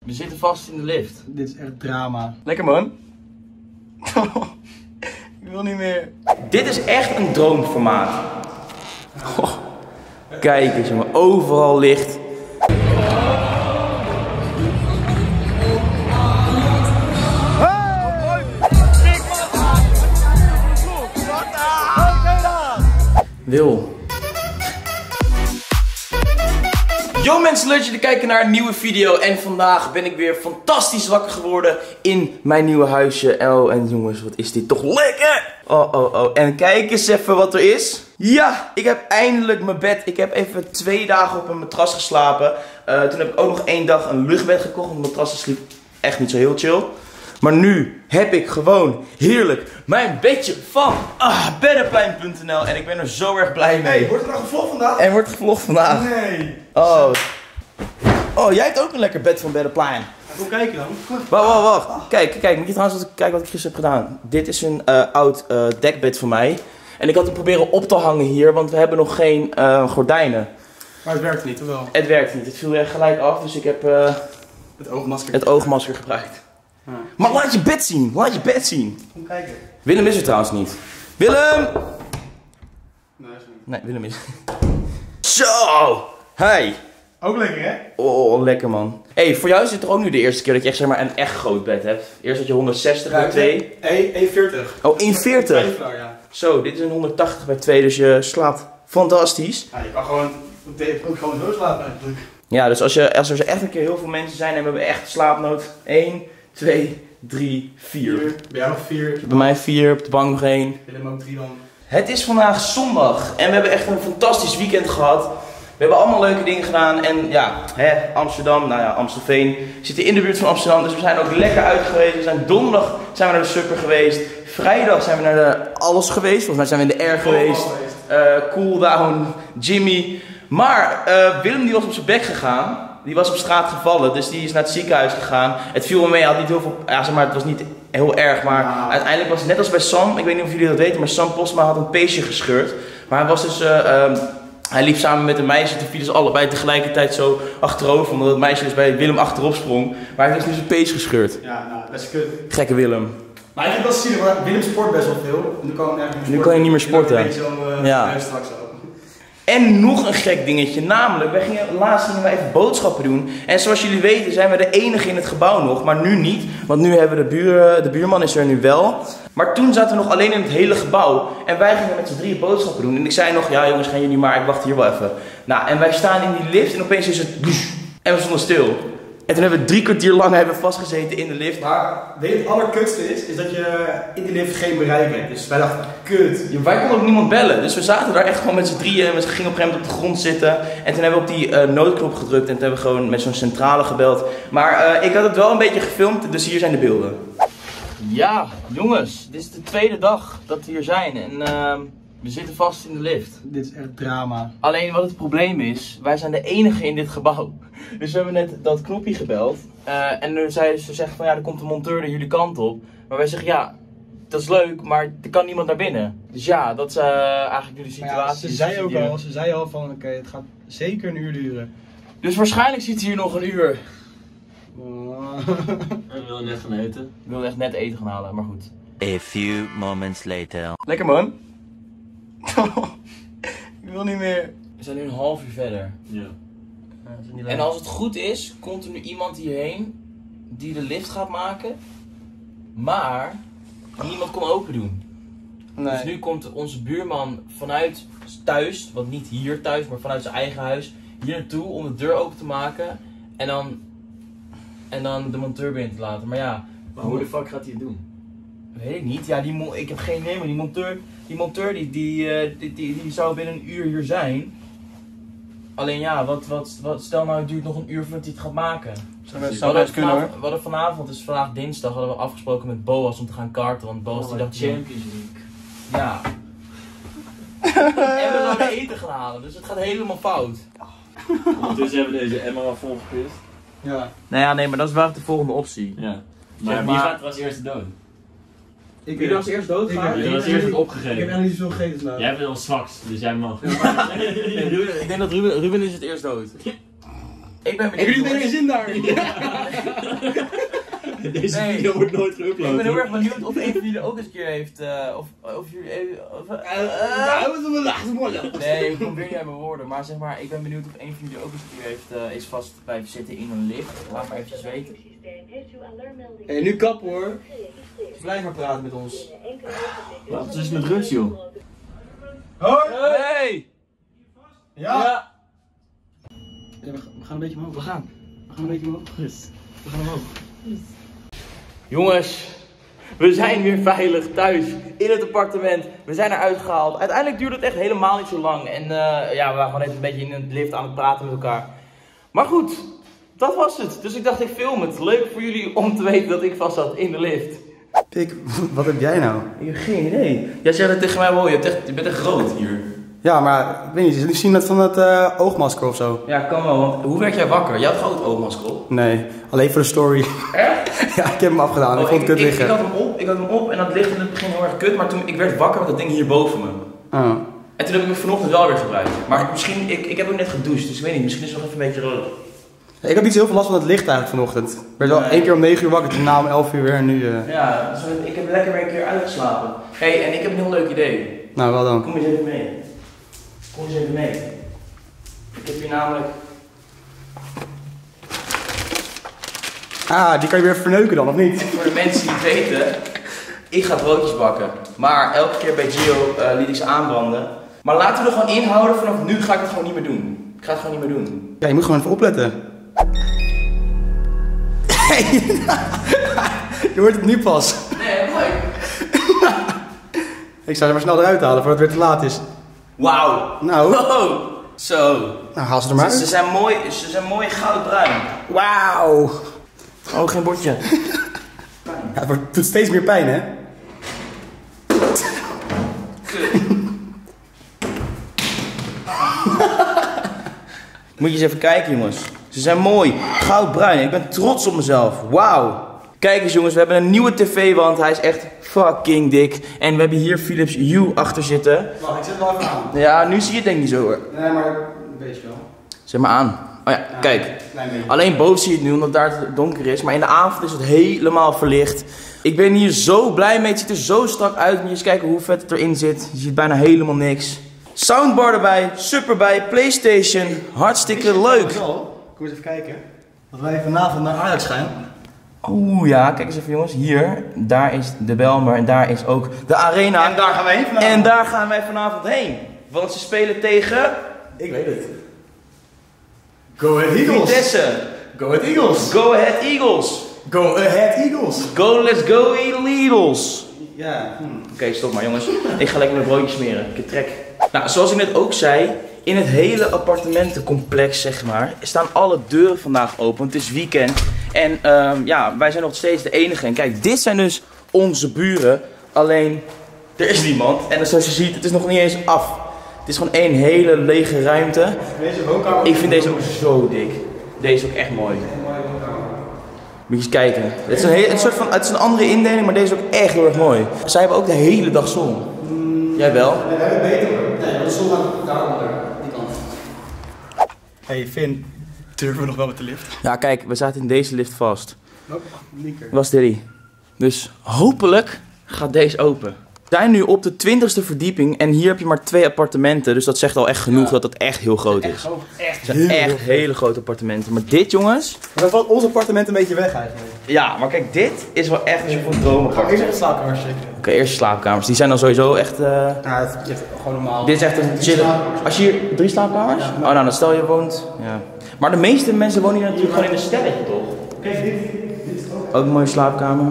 We zitten vast in de lift. Dit is echt drama. Lekker man. Ik wil niet meer. Dit is echt een droomformaat. Oh, kijk eens jongen, overal licht. Wil. Yo mensen, leuk dat jullie kijken naar een nieuwe video. En vandaag ben ik weer fantastisch wakker geworden in mijn nieuwe huisje. Oh, en jongens, wat is dit toch lekker! Oh. En kijk eens even wat er is. Ja, ik heb eindelijk mijn bed. Ik heb even 2 dagen op een matras geslapen. Toen heb ik ook nog 1 dag een luchtbed gekocht. Want mijn matras sliep echt niet zo heel chill. Maar nu heb ik gewoon heerlijk mijn bedje van Beddenplein.nl. En ik ben er zo erg blij mee. Hey, wordt er nog gevlogd vandaag? En wordt gevlogd vandaag. Nee. Oh, jij hebt ook een lekker bed van Beddenplein. Kom kijken dan. Wacht. Kijk. Moet je trouwens kijken wat ik gisteren heb gedaan. Dit is een oud dekbed van mij. En ik had het proberen op te hangen hier, want we hebben nog geen gordijnen. Maar het werkt niet, of wel? Het werkt niet. Het viel er gelijk af, dus ik heb het oogmasker gebruikt. Ja. Maar laat je bed zien. Kom kijken. Willem is er trouwens niet. Willem! Nee, is niet. Nee, Willem is. Zo! Hey! Ook lekker hè? Oh, lekker man. Hey, voor jou is dit toch ook nu de eerste keer dat je echt, zeg maar, een echt groot bed hebt? Eerst had je 160 bij 2. 1,40. Oh, 1,40. Ja. Zo, dit is een 180 bij 2, dus je slaapt fantastisch. Ja, je kan gewoon zo slapen eigenlijk. Ja, dus als er echt een keer heel veel mensen zijn en we hebben echt slaapnood. 1, 2, 3, 4. Bij jou nog 4. Bij mij 4, op de bank nog 1. Willem ook 3 dan. Het is vandaag zondag en we hebben echt een fantastisch weekend gehad. We hebben allemaal leuke dingen gedaan en ja, Amsterdam, nou ja, Amstelveen. We zitten in de buurt van Amsterdam, dus we zijn ook lekker uit geweest. We zijn donderdag zijn we naar de Supper geweest. Vrijdag zijn we naar de Alles geweest, volgens mij zijn we in de R geweest. Cooldown, Jimmy. Maar Willem die was op zijn bek gegaan. Die was op straat gevallen, dus die is naar het ziekenhuis gegaan. Het viel me mee, hij had niet heel veel, ja, zeg maar, het was niet heel erg, maar uiteindelijk was het net als bij Sam, ik weet niet of jullie dat weten, maar Sam Postma had een peesje gescheurd. Maar hij was dus, hij liep samen met een meisje, toen vielen ze allebei tegelijkertijd zo achterover, omdat het meisje dus bij Willem achterop sprong. Maar hij heeft dus nu zijn pees gescheurd. Ja, nou, dat is kut. Gekke Willem. Maar ik heb wel zien, maar Willem sport best wel veel. Nu kan je niet meer sporten. Ja. Straks ook. En nog een gek dingetje, namelijk, laatst gingen we even boodschappen doen. En zoals jullie weten zijn we de enige in het gebouw nog, maar nu niet. Want nu hebben de buurman is er nu wel. Maar toen zaten we nog alleen in het hele gebouw. En wij gingen met z'n 3 boodschappen doen. En ik zei nog, ja jongens, gaan jullie maar, ik wacht hier wel even. Nou, en wij staan in die lift en opeens is het... En we stonden stil. En toen hebben we 3 kwartier lang vastgezeten in de lift. Maar weet je, het allerkutste is dat je in die lift geen bereik hebt. Dus wij dachten, kut. Ja, wij konden ook niemand bellen. Dus we zaten daar echt gewoon met z'n 3 en we gingen op een gegeven moment op de grond zitten. En toen hebben we op die noodknop gedrukt en toen hebben we gewoon met zo'n centrale gebeld. Maar ik had het wel een beetje gefilmd, dus hier zijn de beelden. Ja, jongens, dit is de 2e dag dat we hier zijn en we zitten vast in de lift. Dit is echt drama. Alleen wat het probleem is, wij zijn de enige in dit gebouw. Dus we hebben net dat knopje gebeld. En toen zei ze zegt van ja, er komt een monteur naar jullie kant op. Maar wij zeggen ja, dat is leuk, maar er kan niemand naar binnen. Dus ja, dat is eigenlijk nu de situatie. Ja, ze zei al van oké, het gaat zeker een uur duren. Dus waarschijnlijk zit hier nog een uur. We willen net gaan eten. Ik wilde echt net eten gaan halen, maar goed. A few moments later. Lekker man. Ik wil niet meer. We zijn nu een half uur verder. Ja. En als het goed is, komt er nu iemand hierheen die de lift gaat maken. Maar niemand kon open doen. Nee. Dus nu komt onze buurman vanuit thuis, want niet hier thuis, maar vanuit zijn eigen huis, hier naartoe om de deur open te maken. En dan de monteur binnen te laten. Maar ja. Maar hoe de fuck gaat hij het doen? Weet ik niet. Ja, ik heb geen idee, maar die monteur die zou binnen een uur hier zijn. Alleen ja, stel nou het duurt nog een uur voordat hij het gaat maken. We hadden vanavond, dus vandaag dinsdag, hadden we afgesproken met Boas om te gaan karten. Want Boas die dacht... Champions League. Ja. En we zouden eten gaan halen, dus het gaat helemaal fout. Ondertussen hebben we deze emmer al volgepist. Ja. Nou ja, nee, maar dat is wel de volgende optie. Ja. Maar wie gaat er als eerste dood? Wie er als eerst dood gaat? Wie er als eerst wordt Ik heb opgegeven? echt niet zoveel gegeten slapen. Jij bent wel zwakst, dus jij mag. Ik denk dat Ruben is het eerst dood. Ik ben benieuwd. Hebben jullie er geen zin daar? Deze video wordt nooit geüpload. Ik ben heel erg benieuwd of een van jullie ook eens een keer heeft, of jullie even... Nee, ik kom weer niet uit mijn woorden, maar zeg maar, ik ben benieuwd of een van jullie ook eens een keer heeft, is vast blijven zitten in een lift. Laat maar eventjes weten. Hey, nu kap hoor. Blijf maar praten met ons. Wat is met rust, joh? Hoi! Hey! Ja? We gaan een beetje omhoog. We gaan een beetje omhoog. Rust. We gaan omhoog. Jongens, we zijn weer veilig thuis in het appartement. We zijn eruit gehaald. Uiteindelijk duurde het echt helemaal niet zo lang. En ja, we waren gewoon even een beetje in de lift aan het praten met elkaar. Maar goed, dat was het. Dus ik dacht, ik film het. Leuk voor jullie om te weten dat ik vast zat in de lift. Pik, wat heb jij nou? Ik heb geen idee. Jij zei dat tegen mij, wow, je bent echt groot hier. Ja, maar ik weet niet, jullie zien dat van het oogmasker of zo? Ja, kan wel, want hoe werd jij wakker? Jij had groot oogmasker op. Nee, alleen voor de story. Echt? Ja, ik heb hem afgedaan, ik vond het kut liggen. Ik had hem op en dat ligt in het begin heel erg kut, maar toen ik werd wakker met dat ding hier boven me. Oh. En toen heb ik hem vanochtend wel weer gebruikt. Maar misschien, ik heb ook net gedoucht, dus ik weet niet, misschien is het nog even een beetje rood. Ik had niet zo heel veel last van het licht eigenlijk vanochtend. Ik werd wel 1 keer om 9 uur wakker, toen na om 11 uur weer en nu... Ja, dus ik heb lekker weer een keer uitgeslapen. Hé, en ik heb een heel leuk idee. Nou, wel dan. Kom eens even mee. Kom eens even mee. Ik heb hier namelijk... Ah, die kan je weer verneuken dan, of niet? Voor de mensen die het weten, ik ga broodjes bakken. Maar elke keer bij Gio liet ik ze aanbranden. Maar laten we er gewoon inhouden, vanaf nu ga ik het gewoon niet meer doen. Ik ga het gewoon niet meer doen. Ja, je moet gewoon even opletten. Je hoort het nu pas. Nee, leuk. Ik zou er maar snel eruit halen voordat het weer te laat is. Wauw. Nou. Wow. Zo. Nou, haal ze er maar Ze uit. zijn mooi goudbruin. Wauw. Oh, geen bordje. Ja, het doet steeds meer pijn, hè? Moet je eens even kijken, jongens. Ze zijn mooi. Goudbruin. Ik ben trots op mezelf. Wauw. Kijk eens, jongens. We hebben een nieuwe tv-wand. Hij is echt fucking dik. En we hebben hier Philips Hue achter zitten. Wacht, ik zet het wel even aan. Ja, nu zie je het denk ik niet zo hoor. Nee, maar een beetje wel. Zet maar aan. Oh ja, kijk. Klein beetje. Alleen boven zie je het nu, omdat daar het donker is. Maar in de avond is het helemaal verlicht. Ik ben hier zo blij mee. Het ziet er zo strak uit. Moet je eens kijken hoe vet het erin zit. Je ziet bijna helemaal niks. Soundbar erbij, sub erbij, PlayStation. Hartstikke leuk. Kom eens even kijken. Dat wij vanavond naar Ajax gaan. Oeh ja, kijk eens even jongens. Hier, daar is de Belmer en daar is ook de Arena. En daar gaan we heen vanavond. En daar gaan wij vanavond heen. Want ze spelen tegen... Ik weet het. Go Ahead Eagles. Vitesse. Go Ahead Eagles. Go Ahead Eagles. Go Ahead Eagles. Go, let's go Eagles. Ja. Oké, stop maar jongens. Ik ga lekker mijn broodjes smeren. Ik heb trek. Nou, zoals ik net ook zei, in het hele appartementencomplex, zeg maar, staan alle deuren vandaag open, want het is weekend. En ja, wij zijn nog steeds de enige. En kijk, dit zijn dus onze buren. Alleen, er is niemand. En zoals je ziet, het is nog niet eens af. Het is gewoon één hele lege ruimte. Deze woonkamer. Ik vind deze ook zo dik. Deze is ook echt mooi. Moet je eens kijken. Het is het is een andere indeling, maar deze is ook echt heel erg mooi. Zij hebben ook de hele dag zon. Jij wel? Nee, we hebben het beter hoor. Nee, de zon gaat daaronder. Die kant. Hey Finn, durven we nog wel met de lift? Ja, kijk, we zaten in deze lift vast. Nope, linker. Was Diddy. Dus hopelijk gaat deze open. We zijn nu op de 20e verdieping en hier heb je maar 2 appartementen. Dus dat zegt al echt genoeg dat het echt heel groot is. Echt Het zijn echt hele grote appartementen. Maar dit, jongens... Maar dan valt ons appartement een beetje weg eigenlijk. Ja, maar kijk, dit is wel echt een soort van droomappartement. Eerst even slaapkamers checken. Oké, eerst de slaapkamers. Die zijn dan sowieso echt... Nou, het is gewoon normaal. Dit is echt een chille... Als je hier 3 slaapkamers? Oh, nou, dan stel je woont... Ja. Maar de meeste mensen wonen hier natuurlijk gewoon in een stelletje, toch? Kijk, dit is ook. Ook een mooie slaapkamer.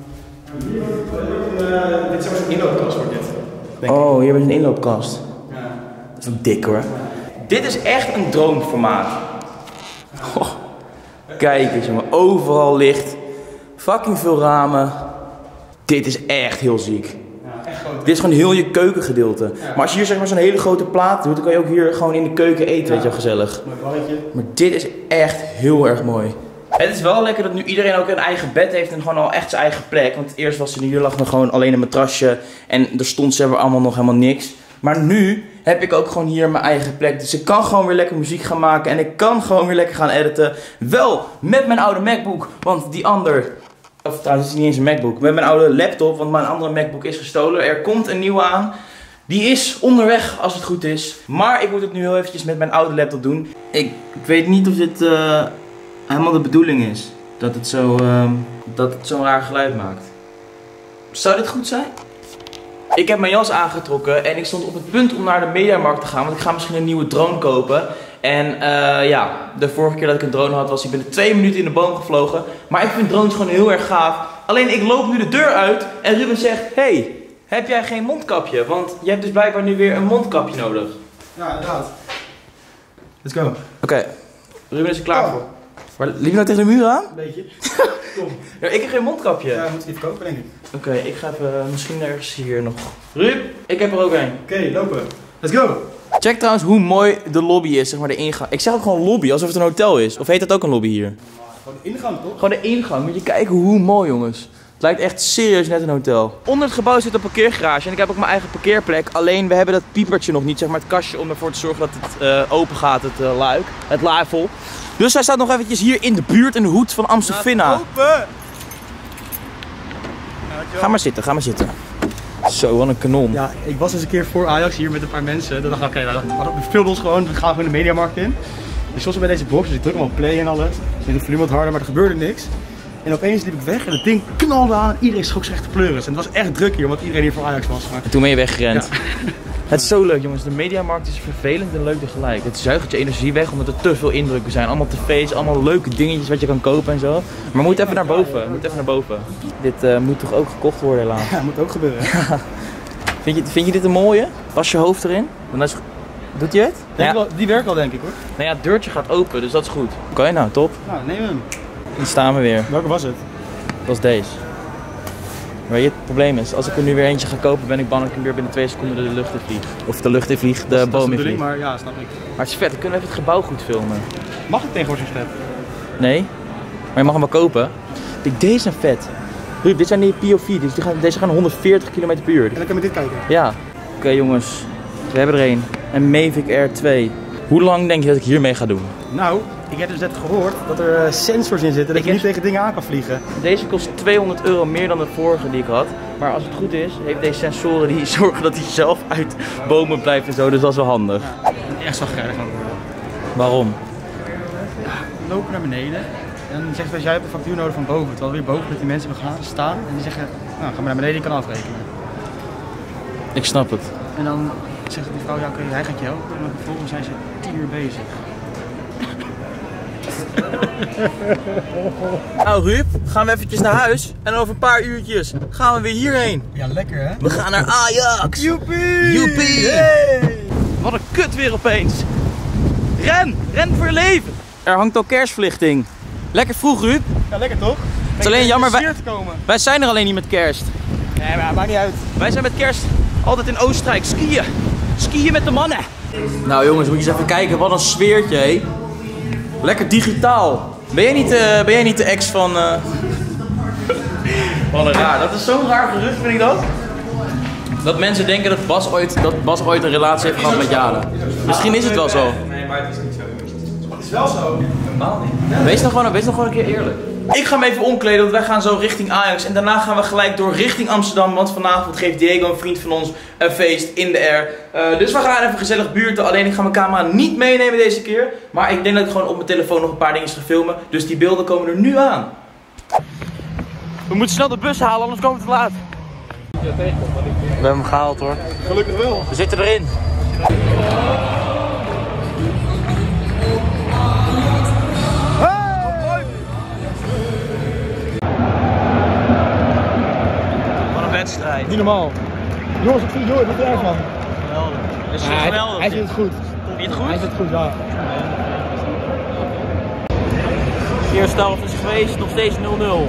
Dit is zo'n inloopkast voor dit. Denk ik. Oh, hier heb je een inloopkast. Ja. Dat is wel dik hoor. Dit is echt een droomformaat. Oh, kijk eens jongen, overal licht. Fucking veel ramen. Dit is echt heel ziek. Ja, echt groot. Dit is gewoon heel je keukengedeelte. Maar als je hier zeg maar zo'n hele grote plaat doet, dan kan je ook hier gewoon in de keuken eten, weet je wel, gezellig. Mooi barretje. Maar dit is echt heel erg mooi. Het is wel lekker dat nu iedereen ook een eigen bed heeft en gewoon al echt zijn eigen plek. Want eerst was hier lag nog gewoon alleen een matrasje en er stond ze allemaal nog helemaal niks. Maar nu heb ik ook gewoon hier mijn eigen plek. Dus ik kan gewoon weer lekker muziek gaan maken en ik kan gewoon weer lekker gaan editen. Wel met mijn oude MacBook, want die ander... Of trouwens, het is niet eens een MacBook. Met mijn oude laptop, want mijn andere MacBook is gestolen. Er komt een nieuwe aan. Die is onderweg, als het goed is. Maar ik moet het nu heel eventjes met mijn oude laptop doen. Ik weet niet of dit helemaal de bedoeling is. Dat het zo'n raar geluid maakt. Zou dit goed zijn? Ik heb mijn jas aangetrokken en ik stond op het punt om naar de Mediamarkt te gaan. Want ik ga misschien een nieuwe drone kopen. En ja, de vorige keer dat ik een drone had was hij binnen 2 minuten in de boom gevlogen. Maar ik vind drones gewoon heel erg gaaf. Alleen ik loop nu de deur uit en Ruben zegt... Hey, heb jij geen mondkapje? Want je hebt dus blijkbaar nu weer een mondkapje nodig. Ja, inderdaad. Let's go. Oké, Ruben is er klaar voor. Maar liep je nou tegen de muur aan? Een beetje. Kom. Ja, ik heb geen mondkapje. Ja, moet je even kopen, denk ik. Oké, ik ga even misschien ergens hier nog. Ruud, ik heb er ook een. Oké, lopen. Let's go. Check trouwens hoe mooi de lobby is, zeg maar de ingang. Ik zeg ook gewoon lobby, alsof het een hotel is. Of heet dat ook een lobby hier? Gewoon de ingang, toch? Gewoon de ingang. Moet je kijken hoe mooi, jongens. Het lijkt echt serieus net een hotel. Onder het gebouw zit een parkeergarage en ik heb ook mijn eigen parkeerplek. Alleen we hebben dat piepertje nog niet, zeg maar het kastje om ervoor te zorgen dat het open gaat, het luik, het laaifel. Dus hij staat nog eventjes hier in de buurt, in de hoed van Amstelveen. Open! Ga maar zitten, ga maar zitten. Zo, wat een kanon. Ja, ik was eens een keer voor Ajax hier met een paar mensen. Toen dacht ik, oké, we filmen ons gewoon, we gaan gewoon de Mediamarkt in. Dus zoals bij deze box, dus ik druk hem op play en alles. Met de volume wat harder, maar er gebeurde niks. En opeens liep ik weg en het ding knalde aan en iedereen schrok zich echt te pleuris. En het was echt druk hier, omdat iedereen hier voor Ajax was. Maar... En toen ben je weggerend. Ja. Het is zo leuk, jongens. De Mediamarkt is vervelend en leuk tegelijk. Het zuigt je energie weg omdat er te veel indrukken zijn. Allemaal tv's, allemaal leuke dingetjes wat je kan kopen en zo. Maar we moeten even naar boven. We moeten even naar boven. Dit moet toch ook gekocht worden helaas. Ja, moet ook gebeuren. Vind je dit een mooie? Was je hoofd erin? Doet hij het? Ja. Die werkt wel, denk ik, hoor. Nou ja, het deurtje gaat open, dus dat is goed. Oké, nou top. Nou, neem hem. Dan staan we weer. Welke was het? Dat is deze. Maar het probleem is, als ik er nu weer eentje ga kopen, ben ik bang dat ik hem weer binnen 2 seconden de lucht in vlieg. Of de lucht in vlieg, de boom in vlieg. Maar ja, snap ik. Maar het is vet, dan kunnen we even het gebouw goed filmen. Mag ik tegenwoordig zo'n step? Nee, maar je mag hem wel kopen. Kijk, deze zijn vet. Ruud, dit zijn die POV, dus deze gaan 140 km per uur. En dan kan je dit kijken. Ja. Oké, jongens, we hebben er één. Een Mavic Air 2. Hoe lang denk je dat ik hiermee ga doen? Nou, ik heb dus net gehoord dat er sensors in zitten dat je niet tegen dingen aan kan vliegen. Deze kost €200 meer dan de vorige die ik had. Maar als het goed is, heeft deze sensoren die zorgen dat hij zelf uit bomen blijft en zo. Dus dat is wel handig. Ja, echt zo geinig aan worden. Waarom? Ja, we lopen naar beneden en dan zegt hij, jij hebt een factuur nodig van boven. Terwijl we weer boven met die mensen gaan staan en die zeggen, nou ga maar naar beneden, je kan afrekenen. Ik snap het. En dan zegt die vrouw, ja oké, hij gaat je helpen. En dan vervolgens zijn ze 10 uur bezig. Nou Ruud, gaan we eventjes naar huis en over een paar uurtjes gaan we weer hierheen. Ja, lekker hè? We gaan naar Ajax. Joepie! Joepie! Yay! Wat een kut weer opeens. Ren voor je leven. Er hangt al kerstverlichting. Lekker vroeg Ruud. Ja, lekker toch? Het is alleen jammer, komen. wij zijn er alleen niet met kerst. Nee, maar maakt niet uit. Wij zijn met kerst altijd in Oostenrijk skiën. Skiën met de mannen. Nou jongens, moet je eens even kijken. Wat een sfeertje, hé. Lekker digitaal. Ben jij niet de ex van... Wat een raar. Dat is zo'n raar gerucht, vind ik dat. Dat mensen denken dat Bas ooit een relatie heeft gehad met Jade. Misschien is het wel zo. Nee, maar het is niet zo. Het is wel zo. Normaal niet. Wees nou gewoon een keer eerlijk. Ik ga me even omkleden, want wij gaan zo richting Ajax. En daarna gaan we gelijk door richting Amsterdam. Want vanavond geeft Diego, een vriend van ons, een feest in de air. Dus we gaan even gezellig buurten. Alleen ik ga mijn camera niet meenemen deze keer. Maar ik denk dat ik gewoon op mijn telefoon nog een paar dingen ga filmen. Dus die beelden komen er nu aan. We moeten snel de bus halen, anders komen we te laat. We hebben hem gehaald hoor. Gelukkig wel. We zitten erin. Wat een wedstrijd. Niet normaal. Jongens, ik vind het niet erg van. Geweldig. Het is Ja, geweldig. hij vindt het goed. Vind je het goed? Hij vindt het goed, ja. De eerste helft is geweest, nog steeds 0-0.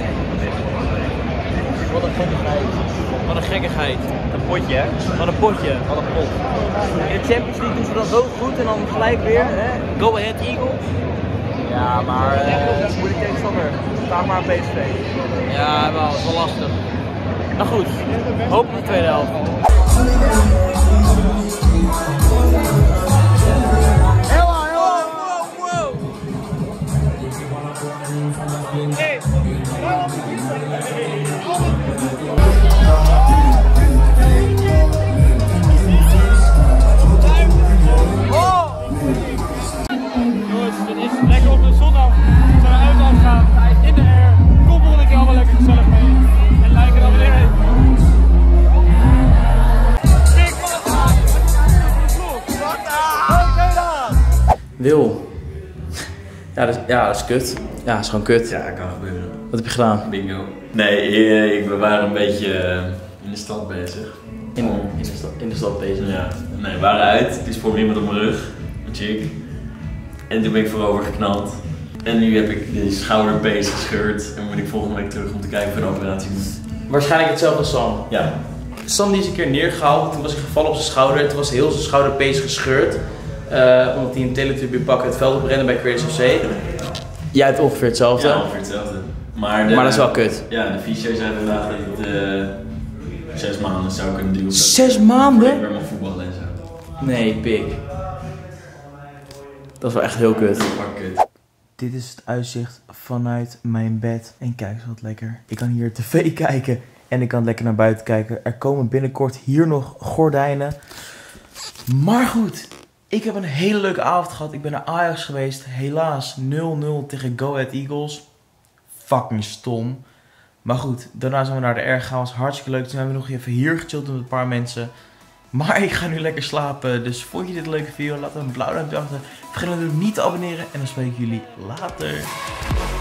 Wat een gekkigheid. Wat een gekkigheid. Een potje, hè? Wat een potje. Wat een pot. In de Champions League doen ze dan zo goed en dan gelijk weer. Hè? Go Ahead Eagles. Ja, maar moeilijk tegenstander. Sta maar PSV. Ja, wel, het is wel lastig. Nou goed, hoop op de tweede helft. Jongens, het is lekker op de zondag. We zijn eruit aan het gaan. Hij is in de air. Kom volgende keer allemaal lekker gezellig mee. En like en abonneren. Wil. Ja, dat is kut. Ja, dat is gewoon kut. Ja, kan gebeuren. Wat heb je gedaan? Bingo. Nee, we waren een beetje in de stad bezig. In de stad bezig. Ja. Nee, we waren uit. Toen sprong iemand op mijn rug. Een chick. En toen ben ik voorover geknald. En nu heb ik de schouderpees gescheurd. En moet ik volgende week terug om te kijken of een operatie moet. Waarschijnlijk hetzelfde als Sam. Ja. Sam die is een keer neergehaald. Toen was hij gevallen op zijn schouder. Toen was heel zijn schouderpees gescheurd. Omdat hij een Teletubby pak het veld oprende bij Crazy FC. Jij hebt ongeveer hetzelfde. Ja, ongeveer hetzelfde. Maar dat is wel kut. Ja, de fysio zei vandaag dat het 6 maanden zou kunnen duren. 6 maanden? Ik ben mijn voetballen en zo. Nee, pik. Dat is wel echt heel kut. Fuck kut. Dit is het uitzicht vanuit mijn bed. En kijk eens wat lekker. Ik kan hier tv kijken. En ik kan lekker naar buiten kijken. Er komen binnenkort hier nog gordijnen. Maar goed. Ik heb een hele leuke avond gehad. Ik ben naar Ajax geweest. Helaas 0-0 tegen Go Ahead Eagles. Fucking stom. Maar goed, daarna zijn we naar de R gegaan. Was hartstikke leuk. Toen hebben we nog even hier gechilled met een paar mensen. Maar ik ga nu lekker slapen. Dus vond je dit een leuke video? Laat een blauw duimpje achter. Vergeet natuurlijk niet te abonneren. En dan spreek ik jullie later.